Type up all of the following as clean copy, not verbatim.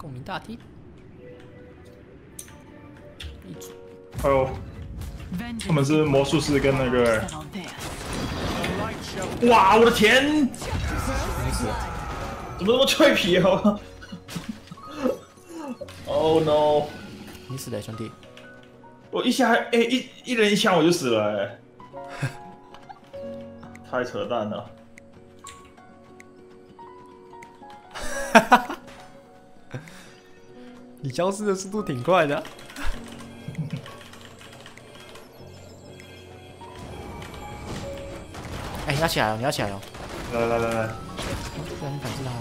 共鸣大厅。一组。 哎呦，他们是魔术师跟那个。哇，我的天！ 没死了。 怎么那么脆皮哦？Oh no！ 你死了，兄弟。 我一下一人一枪我就死了太扯淡了。 你消失的速度挺快的。哎，你要起来哦！你要起来哦！ 来， 不然你反制他。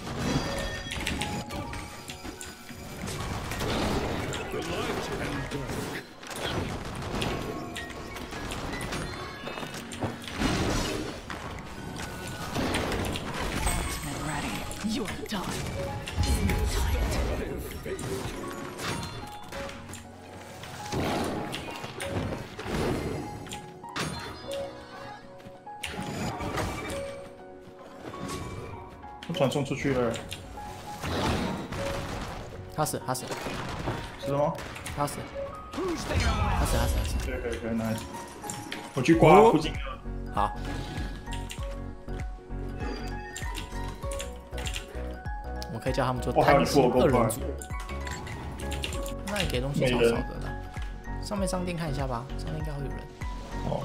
我传送出去了。 他死，他死， 是吗？ 他死，他死。 可以，nice。我去刮附近的。 好。我们可以叫他们做单机2人组。那你给东西少少的啦。上面商店看一下吧，上面应该会有人。 哦。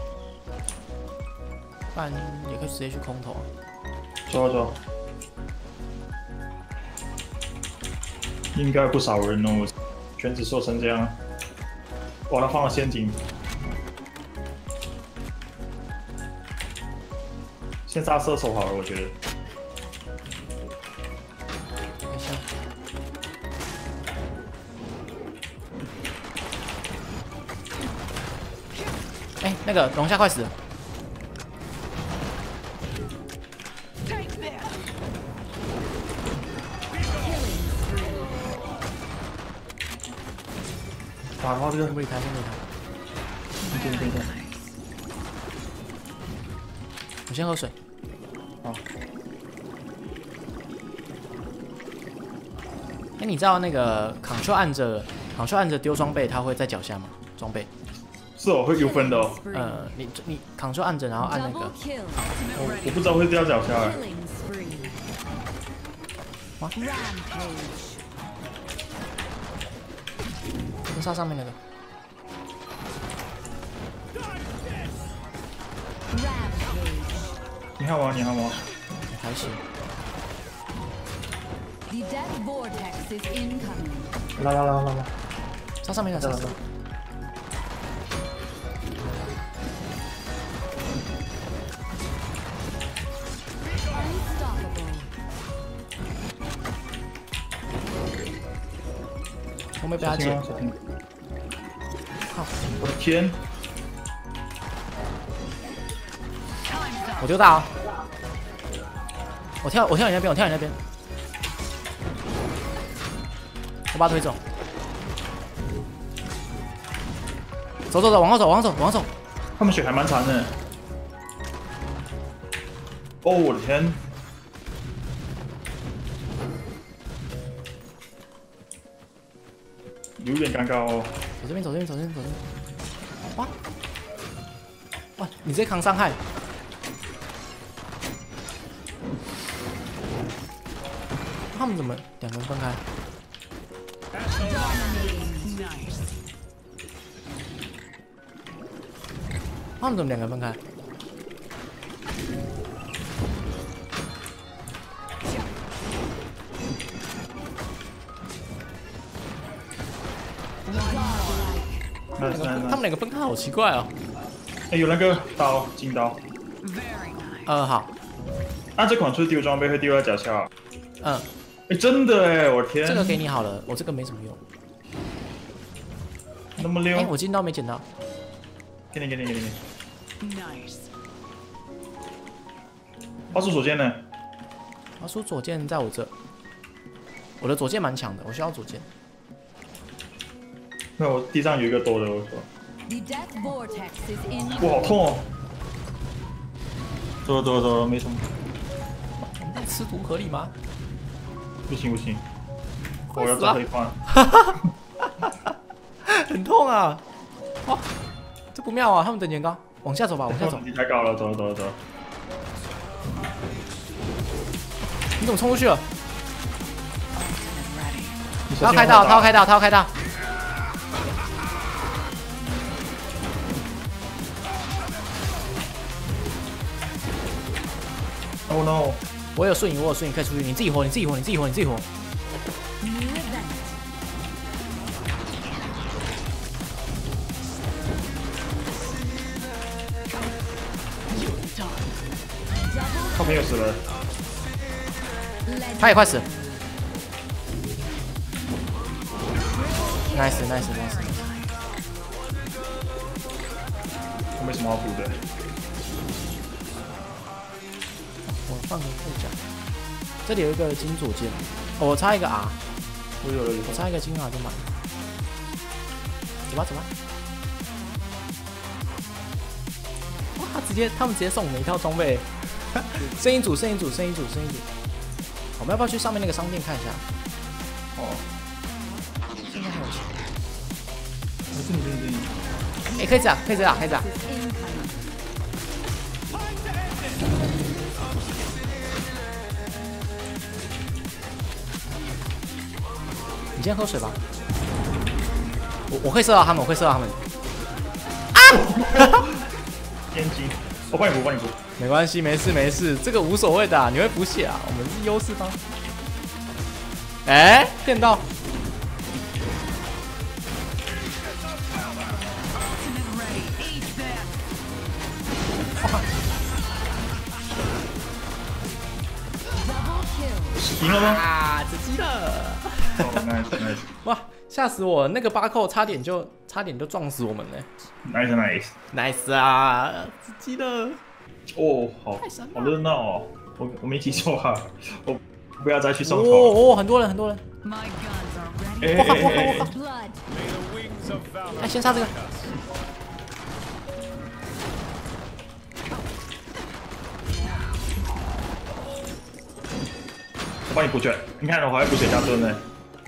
不然也可以直接去空投啊。 走。应该不少人哦，圈子瘦成这样。哇，他放了陷阱。先杀射手好了，我觉得。 哎，那个龙虾快死了。 打到这个， 先不理他。 对。 我先喝水。 好。 哎，你知道那个 Ctrl 按着丢装备，它会在脚下吗？装备。 是哦，会丢分的哦。 你 Ctrl 按着，然后按那个。 我不知道会掉脚下哎。 哇！先杀上面那个。 你好吗？ 还行。 来， 杀上面那个。我没被他捡。靠！ 我的天！ 我丢大哦！我跳你那边，我把他推走。走，往后走。 他们血还蛮残的。哦，我的天！有点尴尬哦。 走这边。哇！你直接扛伤害。他们怎么2个人分开？他们怎么2个人分开？他们2个分开好奇怪哦。 哎，有那个金刀。 好。 按这款出丢装备会丢在脚下。 嗯。 哎，真的哎，我天！ 这个给你好了，我这个没什么用。 那么溜。 哎，我金刀没捡到。 给你。Nice。花束左键呢？ 花束左键在我这。我的左键蛮强的，我需要左键。 那我地上有一个多的，我说。哇，好痛哦！走，没什么。 吃毒合理吗？ 不行。 我要最后一关， 很痛啊！哇，这不妙啊！他们等级很高，往下走吧，往下走。 你太高了，走。 你怎么冲出去了？他要开道，他要开道。 Oh no！ 我有瞬移，可以出去。你自己活。 他没有死了， 他也快死了。nice。 我没什么好补的。 我放个护甲，这里有一个金左键，我差一个 R， 我差一个金 R 就满了。走吧。哇，他们直接送我们一套装备，声音组。我们要不要去上面那个商店看一下？ 哦， 应该还有钱。 你。 可以这样。你先喝水吧。我会射到他们，啊！ 天机，我帮你补。 没关系，没事，这个无所谓的，你会补血啊，我们是优势方。哎，骗到！ 赢了吗？ 啊，吃鸡了！ 哦 ，nice。 哇，吓死我！那个巴扣差点就撞死我们了。nice 啊，吃鸡了！ 哦，好热闹哦！我没记错啊，我不要再去送头。 哦，很多人。 哎， 先杀这个。 我帮你补血，你看我还会补血加盾呢。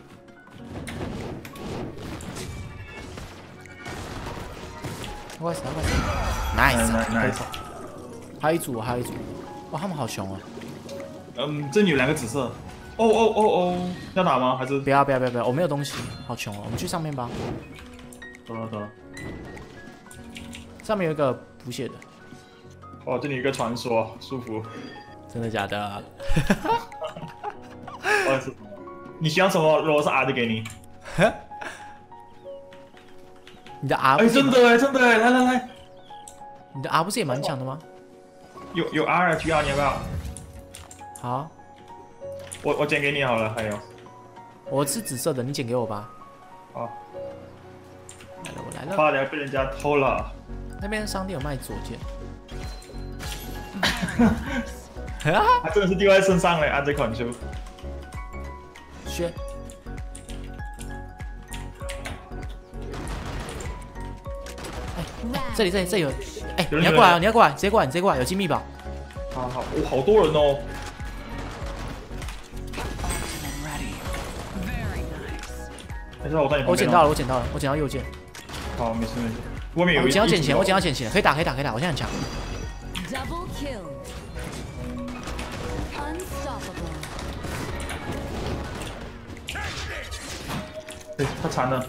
快死 ！nice， 还有一组，哇，他们好凶啊！ 这里有2个紫色。哦，要打吗？还是不要，我没有东西，好穷哦。我们去上面吧。 走了。 上面有一个补血的。 哦，这里有一个传说，舒服。 真的假的？ 你喜欢什么？如果是 R 就给你。 你的 R 真的哎，来。 你的 R 不是也蛮强的吗？ 有 R 需要你要不要？ 好， 我捡给你好了。还有， 我是紫色的，你捡给我吧。 好， 我来了。 差点被人家偷了。 那边商店有卖左键。 他真的是丢在身上嘞，按这款球。 削。这里有，你要过来，直接过来，有金币宝。 好，好多人哦。没事，我在你旁边。 我捡到了，我捡到右键。 好，没事。外面有。 我捡到捡钱，可以打，我现在很强。 他残了。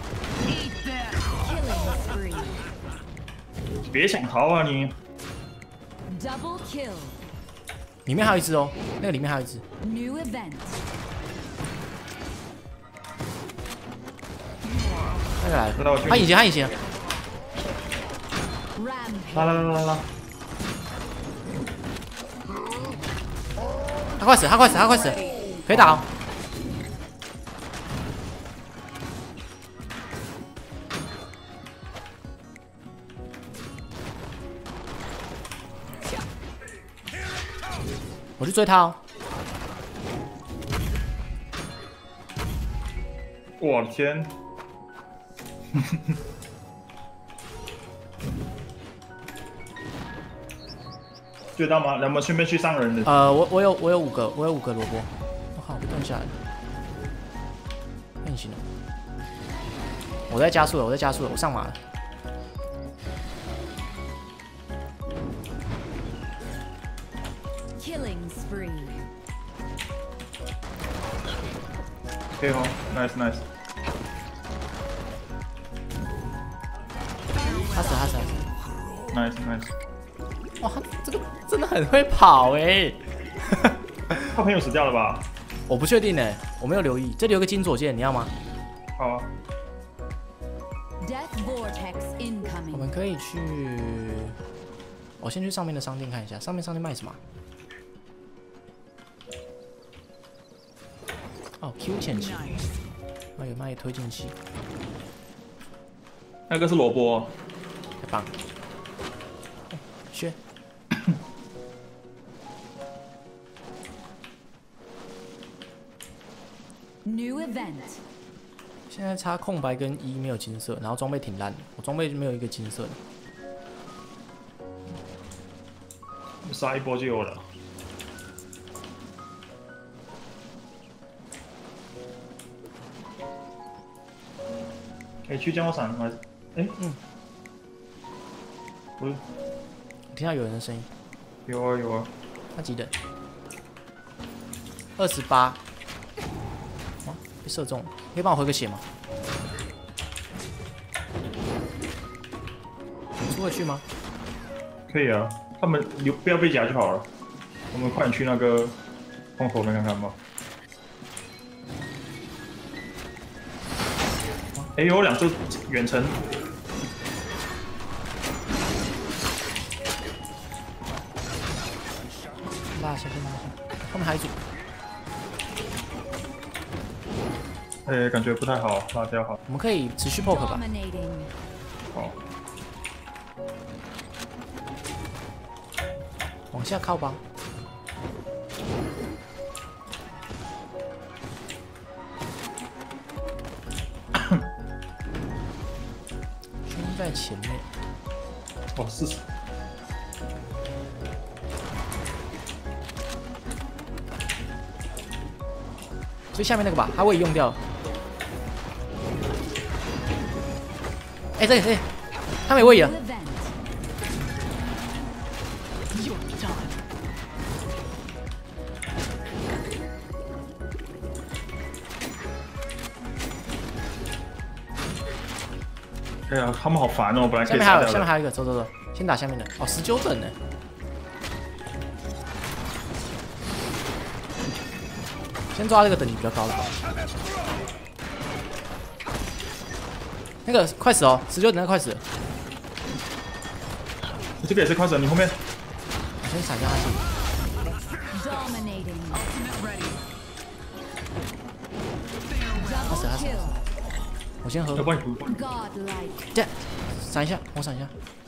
别想逃啊你！ 里面还有一只哦，那个里面还有一只。那个来了，他隐形。 来！ 他快死，可以打哦。我去追他哦！ 我的天！追到吗？我们顺便去上人的。 我有5个萝卜。我靠，被冻下来了。 变形了。我在加速了，我在加速了，我上马了。 Killing spree. 可以哦 ，nice nice。 他死他死他死！ nice nice。 哇，这个真的很会跑哎！ 他朋友死掉了吧？ 我不确定哎，我没有留意。这里有个金左剑，你要吗？ 好啊。 Death vortex 我 incoming. 们可以去，我先去上面的商店看一下，上面卖什么？哦 ，Q 潜器，哦有卖推进器， 那个是萝卜， 太棒了！削。 New event. 现在差空白跟1没有金色，然后装备挺烂的，我装备没有一个金色的。 杀一波就有了。去降落伞还是？不是， 我听到有人的声音。 有啊有啊。 他几等？28。哇，被射中了，可以帮我回个血吗？你出得去吗？ 可以啊，他们不要被夹就好了。我们快点去那个风口那看看吧。有2只远程。 拉下，拉下，后面还有一组。 感觉不太好，拉掉好。 我们可以持续 poke 吧。 Dominating. 好。 往下靠吧。圈在前面。 哦，40。 最下面那个吧，他位移用掉了。这他没位移了。 New event. 哎呀，他们好烦哦！本来可下面以杀掉的。 下面还有一个，走，先打下面的。哦，19等呢。先抓这个等级比较高的吧。那个快死哦，19等那个快死了。 这个也是快手，你后面。 我先闪一下他去。 Dominating. 他死 Double 他死 kill. 我先喝。 要帮你补。 Godlike. 这样，闪一下，我闪一下。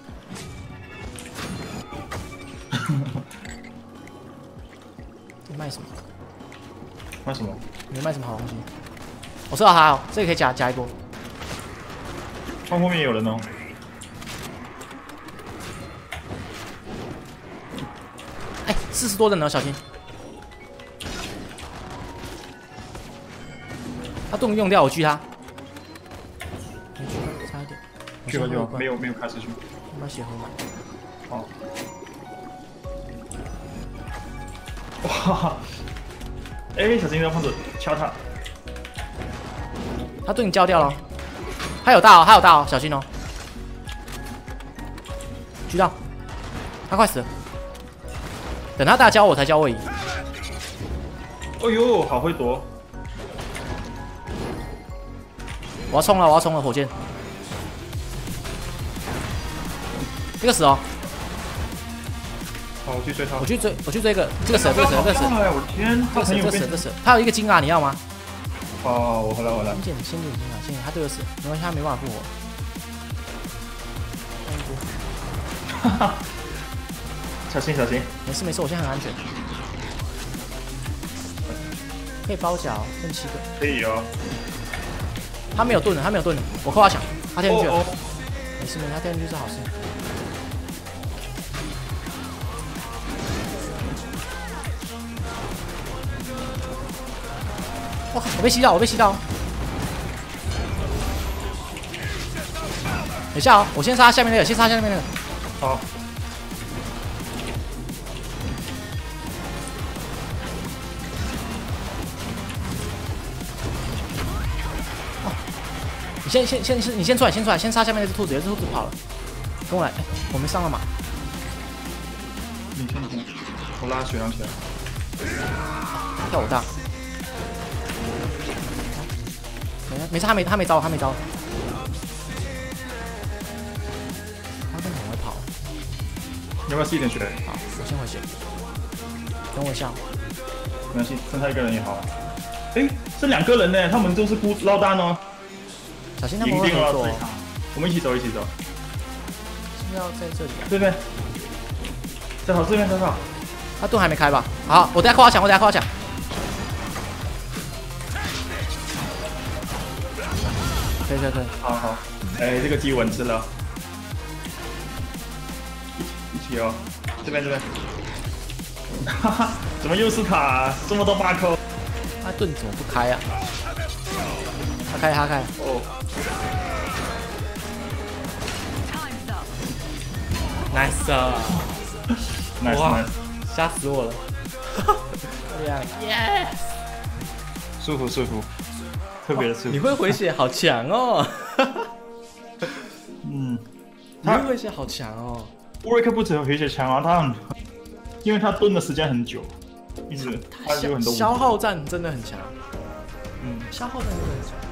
你卖什么？ 卖什么？ 你卖什么好东西？我知道他哦，这个可以加一波。 放后面也有人哦。 哎，40多等呢，小心。他盾用掉，我狙他。没狙他，差一点。 去吧去吧，没有开始去。 我把血喝满。 好。哇！小心，胖子敲他。 他盾交掉了，他有大哦，小心哦。狙到，他快死了。等他大交我才交位移。 哎呦，好会躲！ 我要冲了，火箭。这个死哦。 好，我去追他。 我去追这个死。 我的天，他很有变。 这死，他有一个金啊，你要吗？ 哦，我回来。 先点金啊，先点，他对我死，没关系，他没办法复活。 哈哈，小心。 没事，我现在很安全。可以包夹哦，剩7个。 可以哦。 他没有盾了，我扣他抢，他跳进去了。 哦。 没事，他跳进去是好事。哇！我被吸到！ 等一下哦，我先杀下面那个，先杀下面那个。 好。 你先出来，先杀下面那只兔子，有只兔子跑了，跟我来，哎，我没上了马。 你先，我拉血量起来。 跳我大。没事，他没招。他真的很会跑。 要不要吸一点血？ 好，我先回血。等我一下。 没关系，剩下一个人也好。哎，剩2个人呢，他们都是孤落单哦。 小心他们会合作。 我们一起走。 是不是要在这里啊？ 这边。正好这边， 他盾还没开吧？好，我等下扣他抢。可以。 好。哎，这个鸡稳吃了。一起哦，这边。哈哈，怎么又是他？这么多8扣。 他盾怎么不开啊？他开。 哦。 nice。 nice， 吓死我了。yes。 舒服，特别的舒服。 你会回血，好强哦。 嗯， 你会回血好强哦。 乌瑞克不只有回血强啊，因为他蹲的时间很久，一直他有很多消耗战真的很强。 嗯， 消耗战真的很强。